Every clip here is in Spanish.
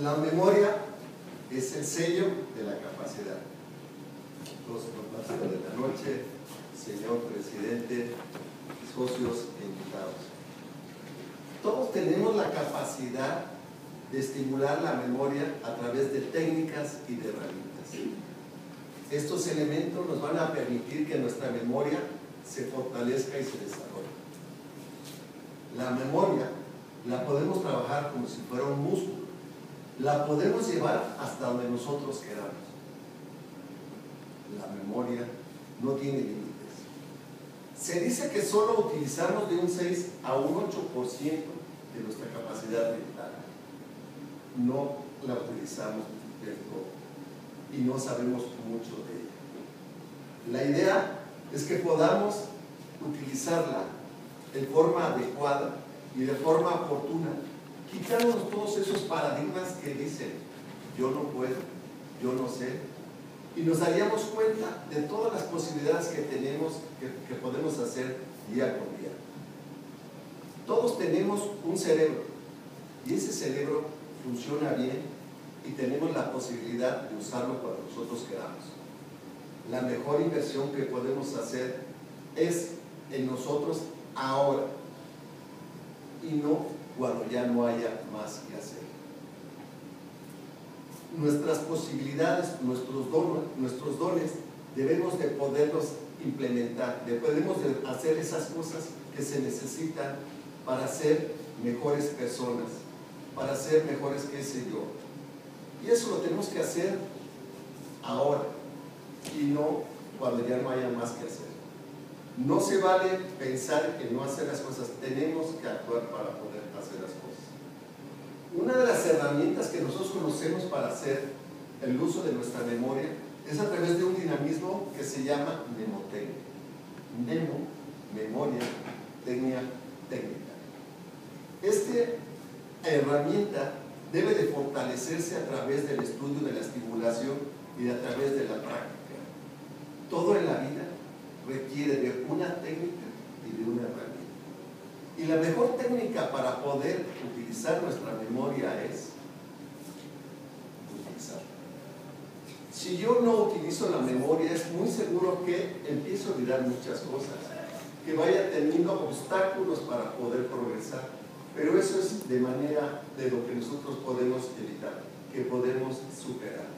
La memoria es el sello de la capacidad. Los propósitos de la noche, señor presidente, socios e invitados. Todos tenemos la capacidad de estimular la memoria a través de técnicas y de herramientas. Estos elementos nos van a permitir que nuestra memoria se fortalezca y se desarrolle. La memoria la podemos trabajar como si fuera un músculo. La podemos llevar hasta donde nosotros queramos. La memoria no tiene límites. Se dice que solo utilizamos de un 6 a un 8% de nuestra capacidad mental. No la utilizamos del todo y no sabemos mucho de ella. La idea es que podamos utilizarla de forma adecuada y de forma oportuna, quitándonos todos esos paradigmas que dicen yo no puedo, yo no sé, y nos daríamos cuenta de todas las posibilidades que tenemos, que podemos hacer día con día. Todos tenemos un cerebro y ese cerebro funciona bien y tenemos la posibilidad de usarlo cuando nosotros queramos. La mejor inversión que podemos hacer es en nosotros ahora y no cuando ya no haya más que hacer. Nuestras posibilidades, nuestros dones, debemos de poderlos implementar, debemos de hacer esas cosas que se necesitan para ser mejores personas, para ser mejores qué sé yo. Y eso lo tenemos que hacer ahora y no cuando ya no haya más que hacer. No se vale pensar en no hacer las cosas, tenemos que actuar para poder hacer las cosas. Una de las herramientas que nosotros conocemos para hacer el uso de nuestra memoria es a través de un dinamismo que se llama mnemotecnia. Mnemo, memoria, tecnia, técnica. Esta herramienta debe de fortalecerse a través del estudio de la estimulación y a través de la práctica. Todo en la vida requiere de una técnica y de una herramienta. Y la mejor técnica para poder utilizar nuestra memoria es utilizarla. Si yo no utilizo la memoria, es muy seguro que empiezo a olvidar muchas cosas, que vaya teniendo obstáculos para poder progresar. Pero eso es de manera de lo que nosotros podemos evitar, que podemos superar.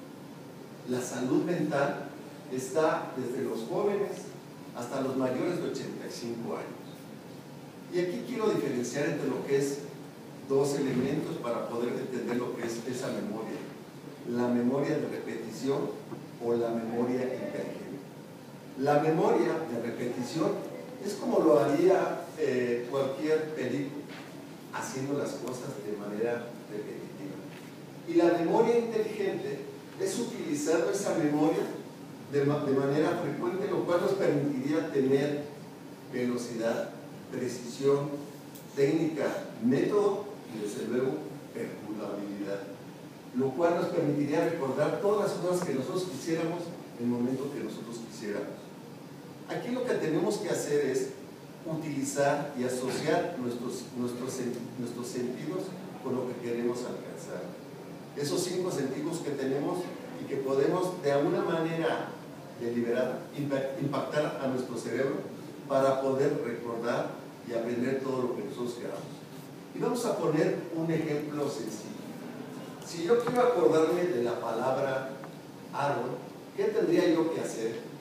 La salud mental está desde los jóvenes hasta los mayores de 85 años. Y aquí quiero diferenciar entre lo que es dos elementos para poder entender lo que es esa memoria. La memoria de repetición o la memoria inteligente. La memoria de repetición es como lo haría cualquier película, haciendo las cosas de manera repetitiva. Y la memoria inteligente es utilizando esa memoria de manera frecuente, lo cual nos permitiría tener velocidad, precisión, técnica, método y desde luego perdurabilidad, lo cual nos permitiría recordar todas las cosas que nosotros quisiéramos en el momento que nosotros quisiéramos. Aquí lo que tenemos que hacer es utilizar y asociar nuestros sentidos con lo que queremos alcanzar. Esos 5 sentidos que tenemos y que podemos de alguna manera deliberada impactar a nuestro cerebro para poder recordar y aprender todo lo que nosotros queramos. Y vamos a poner un ejemplo sencillo. Si yo quiero acordarme de la palabra árbol, ¿qué tendría yo que hacer?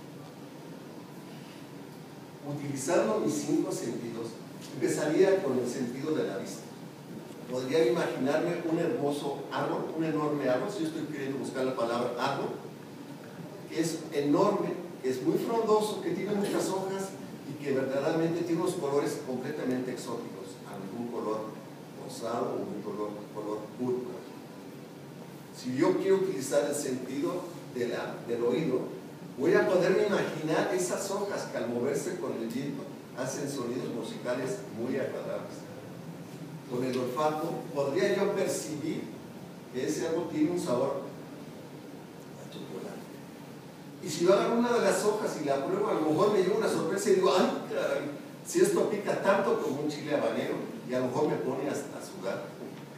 Utilizando mis 5 sentidos, empezaría con el sentido de la vista. Podría imaginarme un hermoso árbol, un enorme árbol, si yo estoy queriendo buscar la palabra árbol, que es enorme, que es muy frondoso, que tiene muchas hojas y que verdaderamente tiene unos colores completamente exóticos, algún color rosado o un color púrpura. Si yo quiero utilizar el sentido del oído, voy a poderme imaginar esas hojas que al moverse con el viento hacen sonidos musicales muy agradables. Con el olfato podría yo percibir que ese árbol tiene un sabor a chocolate. Y si yo agarro una de las hojas y la pruebo, a lo mejor me lleva una sorpresa y digo, ¡ay, caray! Si esto pica tanto como un chile habanero, y a lo mejor me pone hasta sudar. Y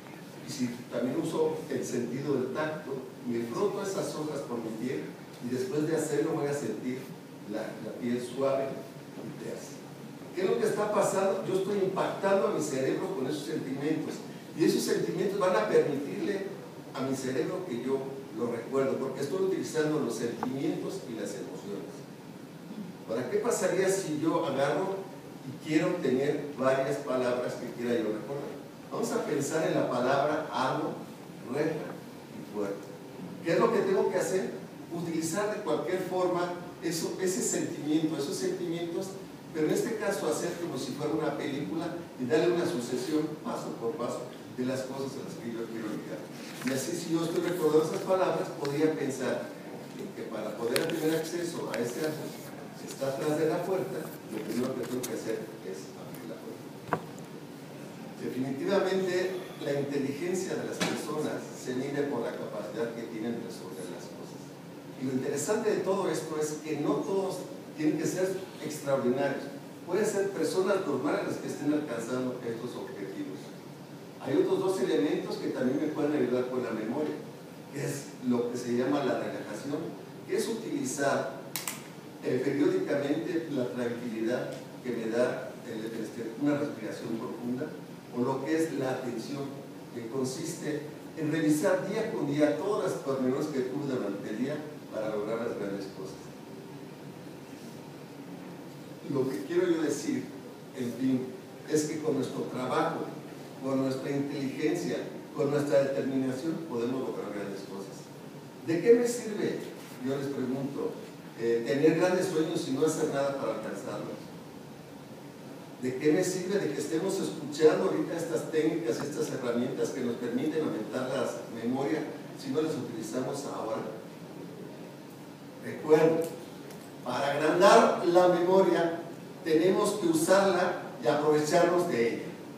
si también uso el sentido del tacto, me froto esas hojas por mi piel y después de hacerlo voy a sentir la piel suave y tersa. ¿Qué es lo que está pasando? Yo estoy impactando a mi cerebro con esos sentimientos y esos sentimientos van a permitirle a mi cerebro que yo lo recuerdo, porque estoy utilizando los sentimientos y las emociones. Ahora, ¿qué pasaría si yo agarro y quiero tener varias palabras que quiera yo recordar? Vamos a pensar en la palabra amo, recta y fuerte. ¿Qué es lo que tengo que hacer? Utilizar de cualquier forma ese sentimiento, esos sentimientos, pero en este caso hacer como si fuera una película y darle una sucesión paso por paso de las cosas a las que yo quiero llegar. Y así, si yo estoy recordando esas palabras, podría pensar en que para poder tener acceso a ese árbol, si está atrás de la puerta, lo primero que tengo que hacer es abrir la puerta. Definitivamente, la inteligencia de las personas se mide por la capacidad que tienen de resolver las cosas. Y lo interesante de todo esto es que no todos tienen que ser extraordinarios. Pueden ser personas normales las que estén alcanzando estos objetivos. Hay otros dos elementos que también me pueden ayudar con la memoria, que es lo que se llama la relajación, que es utilizar periódicamente la tranquilidad que me da una respiración profunda, o lo que es la atención, que consiste en revisar día con día todas las pormenores que tuve durante el día para lograr las grandes cosas. Lo que quiero yo decir, en fin, es que con nuestro trabajo, con nuestra inteligencia, con nuestra determinación, podemos lograr grandes cosas. ¿De qué me sirve, yo les pregunto, tener grandes sueños y no hacer nada para alcanzarlos? ¿De qué me sirve de que estemos escuchando ahorita estas técnicas, estas herramientas que nos permiten aumentar la memoria si no las utilizamos ahora? Recuerden, para agrandar la memoria tenemos que usarla y aprovecharnos de ella.